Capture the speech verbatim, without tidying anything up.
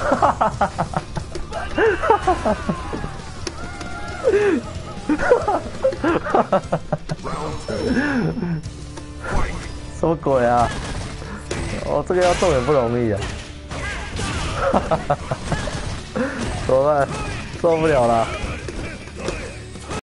哈哈哈哈哈！哈哈！什么鬼啊？哦，这个要中也不容易啊！哈哈哈哈！怎么办？受不了了。